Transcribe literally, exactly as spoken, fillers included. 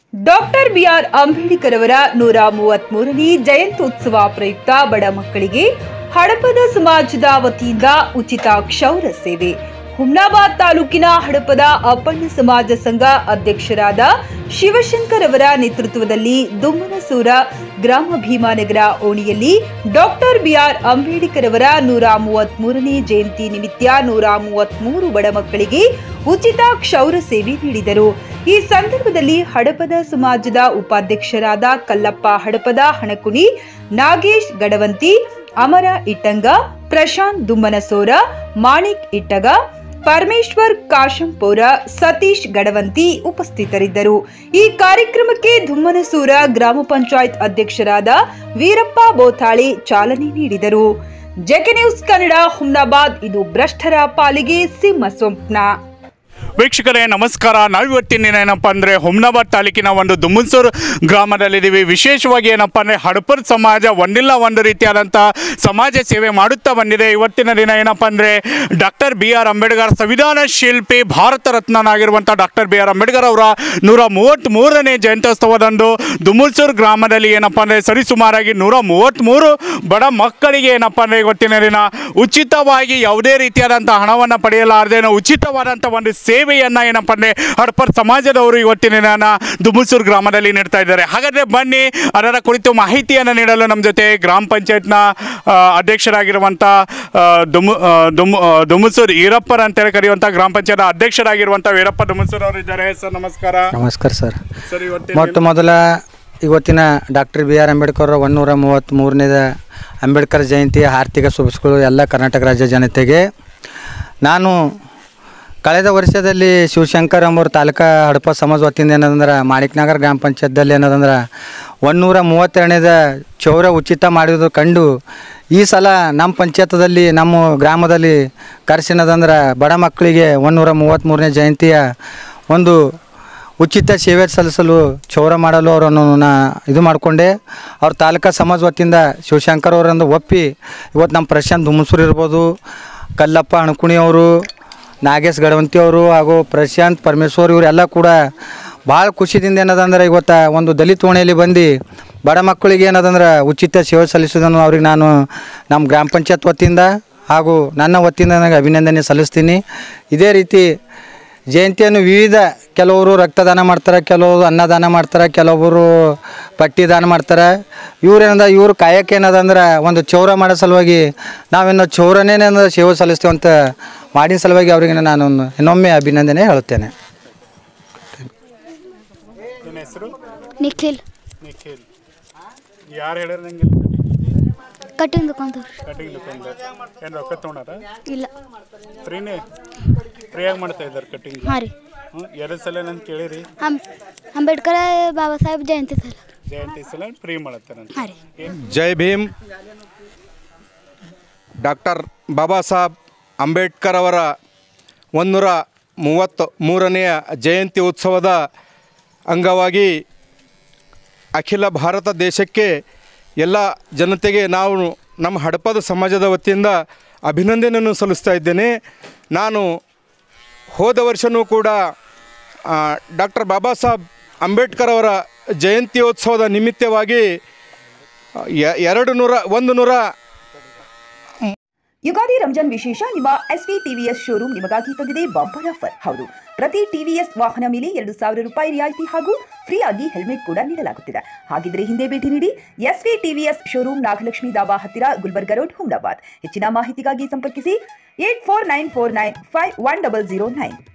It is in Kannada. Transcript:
ಡಾಕ್ಟರ್ ಬಿಆರ್ ಅಂಬೇಡ್ಕರ್ ಅವರ ನೂರ ಮೂವತ್ಮೂರನೇ ಜಯಂತ್ಯುತ್ಸವ ಪ್ರಯುಕ್ತ ಬಡ ಮಕ್ಕಳಿಗೆ ಹಡಪದ ಸಮಾಜದ ವತಿಯಿಂದ ಉಚಿತ ಕ್ಷೌರ ಸೇವೆ. ಹುಮ್ನಾಬಾದ್ ತಾಲೂಕಿನ ಹಡಪದ ಅಪ್ಪಣ್ಣ ಸಮಾಜ ಸಂಘ ಅಧ್ಯಕ್ಷರಾದ ಶಿವಶಂಕರ್ ಅವರ ನೇತೃತ್ವದಲ್ಲಿ ದುಮ್ಮನಸೂರ ಗ್ರಾಮ ಭೀಮಾನಗರ ಓಣಿಯಲ್ಲಿ ಡಾಕ್ಟರ್ ಬಿಆರ್ ಅಂಬೇಡ್ಕರ್ ಅವರ ನೂರ ಮೂವತ್ಮೂರನೇ ಜಯಂತಿ ನಿಮಿತ್ತ ನೂರ ಮೂವತ್ಮೂರು ಬಡ ಮಕ್ಕಳಿಗೆ ಉಚಿತ ಕ್ಷೌರ ಸೇವೆ ನೀಡಿದರು. ಈ ಸಂದರ್ಭದಲ್ಲಿ ಹಡಪದ ಸಮಾಜದ ಉಪಾಧ್ಯಕ್ಷರಾದ ಕಲ್ಲಪ್ಪ ಹಡಪದ ಹಣಕುಣಿ, ನಾಗೇಶ್ ಗಡವಂತಿ, ಅಮರ ಇಟ್ಟಂಗ, ಪ್ರಶಾಂತ್ ದುಮ್ಮನಸೋರ, ಮಾಣಿಕ್ ಇಟ್ಟಗ, ಪರಮೇಶ್ವರ್ ಕಾಶಂಪೋರ, ಸತೀಶ್ ಗಡವಂತಿ ಉಪಸ್ಥಿತರಿದ್ದರು. ಈ ಕಾರ್ಯಕ್ರಮಕ್ಕೆ ದುಮ್ಮನಸೂರ ಗ್ರಾಮ ಪಂಚಾಯತ್ ಅಧ್ಯಕ್ಷರಾದ ವೀರಪ್ಪ ಬೋತಾಳಿ ಚಾಲನೆ ನೀಡಿದರು. JK news Kannada, Humnabad. ಇದು ಭ್ರಷ್ಟರ ಪಾಲಿಗೆ ಸಿಂಹ ಸ್ವಪ್ನ. ವೀಕ್ಷಕರೇ ನಮಸ್ಕಾರ. ನಾವಿವತ್ತಿನ ಏನಪ್ಪ ಅಂದರೆ ಹುಮ್ನಾಬಾದ್ ತಾಲೂಕಿನ ಒಂದು ದುಮ್ಮನಸೂರು ಗ್ರಾಮದಲ್ಲಿದ್ದೀವಿ. ವಿಶೇಷವಾಗಿ ಏನಪ್ಪ ಅಂದರೆ ಹಡಪದ ಸಮಾಜ ಒಂದಿಲ್ಲ ಒಂದು ರೀತಿಯಾದಂಥ ಸಮಾಜ ಸೇವೆ ಮಾಡುತ್ತಾ ಬಂದಿದೆ. ಇವತ್ತಿನ ದಿನ ಏನಪ್ಪ ಅಂದರೆ ಡಾಕ್ಟರ್ ಬಿ ಆರ್ ಅಂಬೇಡ್ಕರ್, ಸಂವಿಧಾನ ಶಿಲ್ಪಿ, ಭಾರತ ರತ್ನನಾಗಿರುವಂಥ ಡಾಕ್ಟರ್ ಬಿ ಆರ್ ಅಂಬೇಡ್ಕರ್ ಅವರ ನೂರ ಮೂವತ್ತ್ಮೂರನೇ ಜಯಂತ್ಯೋತ್ಸವದಂದು ದುಮ್ಮನಸೂರು ಗ್ರಾಮದಲ್ಲಿ ಏನಪ್ಪ ಅಂದರೆ ಸರಿಸುಮಾರಾಗಿ ನೂರ ಮೂವತ್ತ್ಮೂರು ಬಡ ಮಕ್ಕಳಿಗೆ ಏನಪ್ಪ ಅಂದರೆ ಇವತ್ತಿನ ದಿನ ಉಚಿತವಾಗಿ ಯಾವುದೇ ರೀತಿಯಾದಂಥ ಹಣವನ್ನು ಪಡೆಯಲಾರದೇನೋ ಉಚಿತವಾದಂಥ ಒಂದು ಸೇವೆಯನ್ನು ಏನಪ್ಪ ಅಂದರೆ ಹಡಪದ ಸಮಾಜದವರು ಇವತ್ತಿನ ದಿನ ದುಮ್ಮನಸೂರು ಗ್ರಾಮದಲ್ಲಿ ನೀಡ್ತಾ ಇದ್ದಾರೆ. ಹಾಗಾದರೆ ಬನ್ನಿ ಅದರ ಕುರಿತು ಮಾಹಿತಿಯನ್ನು ನೀಡಲು ನಮ್ಮ ಜೊತೆ ಗ್ರಾಮ ಪಂಚಾಯತ್ನ ಅಧ್ಯಕ್ಷರಾಗಿರುವಂಥ ದುಮ್ ದುಮ್ ದುಮ್ಮನಸೂರು ಈರಪ್ಪರ್ ಅಂತೇಳಿ ಕರೆಯುವಂಥ ಗ್ರಾಮ ಪಂಚಾಯತ್ ಅಧ್ಯಕ್ಷರಾಗಿರುವಂಥ ವೀರಪ್ಪ ದುಮ್ಮನಸೂರು ಅವರು ಇದ್ದಾರೆ. ಸರ್ ನಮಸ್ಕಾರ. ನಮಸ್ಕಾರ ಸರ್. ಸರ್ ಇವತ್ತು ಮೊಟ್ಟ ಮೊದಲ ಇವತ್ತಿನ ಡಾಕ್ಟರ್ ಬಿ ಆರ್ ಅಂಬೇಡ್ಕರ್ ಒಂದೂರ ಮೂವತ್ತ್ಮೂರನೇದ ಅಂಬೇಡ್ಕರ್ ಜಯಂತಿ ಆರ್ಥಿಕ ಶುಭಗಳು ಎಲ್ಲ ಕರ್ನಾಟಕ ರಾಜ್ಯ ಜನತೆಗೆ. ನಾನು ಕಳೆದ ವರ್ಷದಲ್ಲಿ ಶಿವಶಂಕರ್ ಎಂಬುವರು ತಾಲೂಕಾ ಹಡಪ ಸಮಾಜ ವತಿಯಿಂದ ಏನದಂದ್ರೆ ಮಾಣಿಕ್ನಗರ ಗ್ರಾಮ ಪಂಚಾಯತ್ದಲ್ಲಿ ಏನದಂದ್ರೆ ಒಂದುನೂರ ಮೂವತ್ತೆರಡನೇದ ಚೌರ ಉಚಿತ ಮಾಡಿದ್ದು ಕಂಡು ಈ ಸಲ ನಮ್ಮ ಪಂಚಾಯತದಲ್ಲಿ ನಮ್ಮ ಗ್ರಾಮದಲ್ಲಿ ಕರೆಸಿನದಂದ್ರೆ ಬಡ ಮಕ್ಕಳಿಗೆ ಒಂದುನೂರ ಮೂವತ್ತ್ಮೂರನೇ ಜಯಂತಿಯ ಒಂದು ಉಚಿತ ಸೇವೆ ಸಲ್ಲಿಸಲು ಚೌರ ಮಾಡಲು ಅವರನ್ನು ನಾ ಇದು ಮಾಡಿಕೊಂಡೆ. ಅವ್ರ ತಾಲೂಕಾ ಸಮಾಜ ವತಿಯಿಂದ ಶಿವಶಂಕರ್ ಅವರನ್ನು ಒಪ್ಪಿ ಇವತ್ತು ನಮ್ಮ ಪ್ರಶಾಂತ್ ದುಮ್ಮನಸೂರು ಇರ್ಬೋದು, ಕಲ್ಲಪ್ಪ ಹಣಕುಣಿ ಅವರು, ನಾಗೇಶ್ ಗಡವಂತಿ ಅವರು ಹಾಗೂ ಪ್ರಶಾಂತ್ ಪರಮೇಶ್ವರ್ ಇವರೆಲ್ಲ ಕೂಡ ಭಾಳ ಖುಷಿದಿಂದ ಏನದಂದ್ರೆ ಇವತ್ತು ಒಂದು ದಲಿತ ಓಣಿಯಲ್ಲಿ ಬಂದು ಬಡ ಮಕ್ಕಳಿಗೆ ಏನದಂದ್ರೆ ಉಚಿತ ಸೇವೆ ಸಲ್ಲಿಸೋದನ್ನು ಅವ್ರಿಗೆ ನಾನು ನಮ್ಮ ಗ್ರಾಮ ಪಂಚಾಯತ್ ವತಿಯಿಂದ ಹಾಗೂ ನನ್ನ ವತಿಯಿಂದ ನನಗೆ ಅಭಿನಂದನೆ ಸಲ್ಲಿಸ್ತೀನಿ. ಇದೇ ರೀತಿ ಜಯಂತಿಯನ್ನು ವಿವಿಧ ಕೆಲವರು ರಕ್ತದಾನ ಮಾಡ್ತಾರೆ, ಕೆಲವರು ಅನ್ನದಾನ ಮಾಡ್ತಾರೆ, ಕೆಲವೊಬ್ಬರು ಪಟ್ಟಿ ದಾನ ಮಾಡ್ತಾರೆ. ಇವ್ರೇನದ ಇವರು ಕಾಯಕ್ಕೆ ಏನದಂದ್ರೆ ಒಂದು ಚೌರ ಮಾಡೋ ಸಲುವಾಗಿ ನಾವೇನೋ ಚೌರನೇ ಸೇವೆ ಸಲ್ಲಿಸ್ತೀವಿ ಅಂತ ಮಾಡಿನ ಸಲುವಾಗಿ ಅವರಿಗೆ ನಾನು ಇನ್ನೊಮ್ಮೆ ಅಭಿನಂದನೆ ಹೇಳುತ್ತೇನೆ. ನಿಖಿಲ್ ನಿಖಿಲ್ ಯಾರು ಹೇಳ್ಯಾರ ನಂಗೆ ಕಟಿಂಗ್ ದುಕಾನ್ದವ್ರು. ಕಟಿಂಗ್ ದುಕಾನ್ದಾರ ಏನು ರೊಕ್ಕ ತೊಗೊಂಡಾರ? ಇಲ್ಲ, ಫ್ರೀನೇ ಫ್ರೀಯಾಗಿ ಮಾಡ್ತಾ ಇದ್ದಾರೆ ಕಟಿಂಗ್. ಹಾಂ ರೀ. ಹ್ಞೂ ಎರಡು ಸಲ ನಾನು ಕೇಳಿರಿ ಅಂ ಅಂಬೇಡ್ಕರ್ ಬಾಬಾ ಸಾಹೇಬ್ ಜಯಂತಿ ಸಲ ಜಯಂತಿ ಸಲ ಫ್ರೀ ಮಾಡತ್ತಾರೆ. ಹಾಂ ರೀ. ಜೈ ಭೀಮ್. ಡಾಕ್ಟರ್ ಬಾಬಾ ಸಾಹೇಬ್ ಅಂಬೇಡ್ಕರ್ ಅವರ ಒಂದುನೂರ ಮೂವತ್ತ ಮೂರನೆಯ ಜಯಂತಿ ಉತ್ಸವದ ಅಂಗವಾಗಿ ಅಖಿಲ ಭಾರತ ದೇಶಕ್ಕೆ ಎಲ್ಲ ಜನತೆಗೆ ನಾವು ನಮ್ಮ ಹಡಪದ ಸಮಾಜದ ವತಿಯಿಂದ ಅಭಿನಂದನೆಯನ್ನು ಸಲ್ಲಿಸ್ತಾ ಇದ್ದೇನೆ. ನಾನು ಹೋದ ವರ್ಷವೂ ಕೂಡ ಡಾಕ್ಟರ್ ಬಾಬಾ ಸಾಹೇಬ್ ಅಂಬೇಡ್ಕರ್ ಅವರ ಜಯಂತ್ಯೋತ್ಸವದ ನಿಮಿತ್ತವಾಗಿ ಎರಡು ನೂರ ಒಂದು ನೂರ ಯುಗಾದಿ ರಂಜಾನ್ ವಿಶೇಷ ನಿಮ್ಮ ಎಸ್ವಿ ಟಿವಿಎಸ್ ಶೋರೂಮ್ ನಿಮಗಾಗಿ ತಂದಿದೆ ಬಂಪರ್ ಆಫರ್. ಹೌದು, ಪ್ರತಿ ಟಿವಿಎಸ್ ವಾಹನ ಮೇಲೆ ಎರಡು ಸಾವಿರ ರೂಪಾಯಿ ರಿಯಾಯಿತಿ ಹಾಗೂ ಫ್ರೀ ಆಗಿ ಹೆಲ್ಮೆಟ್ ಕೂಡ ನೀಡಲಾಗುತ್ತಿದೆ. ಹಾಗಿದ್ರೆ ಹಿಂದೆ ಭೇಟಿ ನೀಡಿ SV TVS showroom, Nagalakshmi dhaba ಹತ್ತಿರ, ಗುಲ್ಬರ್ಗ ರೋಡ್, ಹುಮ್ನಾಬಾದ್. ಹೆಚ್ಚಿನ ಮಾಹಿತಿಗಾಗಿ ಸಂಪರ್ಕಿಸಿ eight four nine four nine five one double zero nine.